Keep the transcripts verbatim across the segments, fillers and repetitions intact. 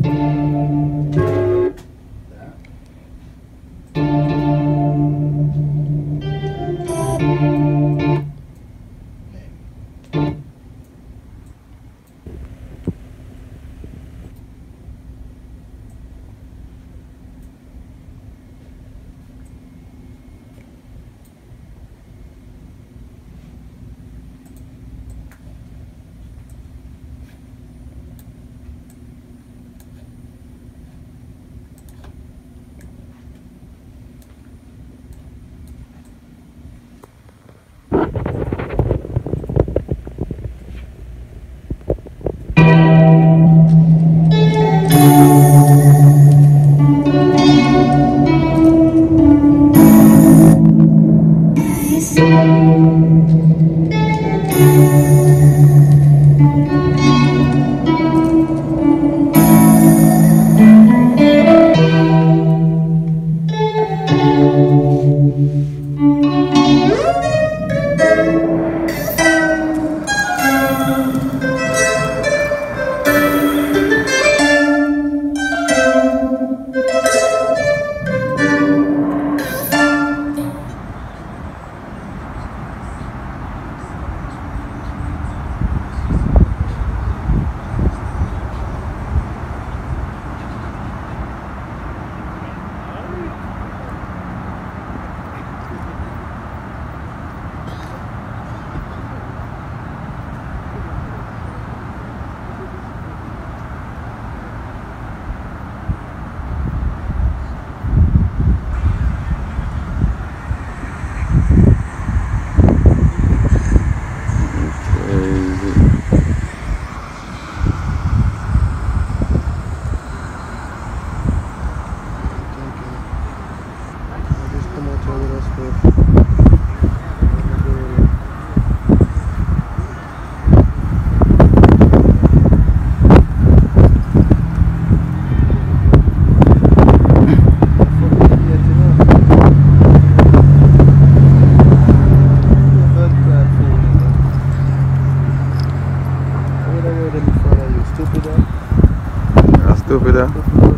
Stupida.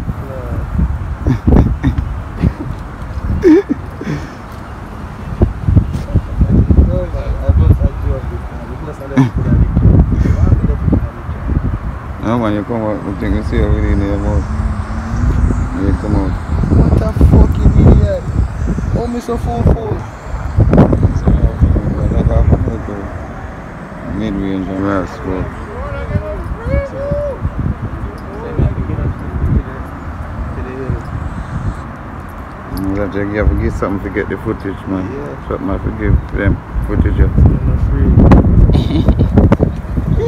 No man, you come out, you think you see everything in your mouth. You come out. What a fucking idiot. Oh, me so full full. Mid-range and rest, bro. You have to give something to get the footage, man. Yeah. Something I have to give them footage. Yeah.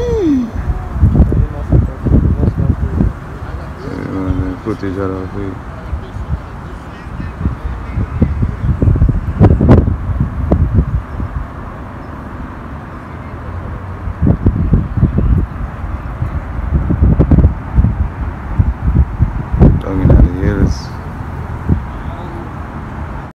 Footage are free.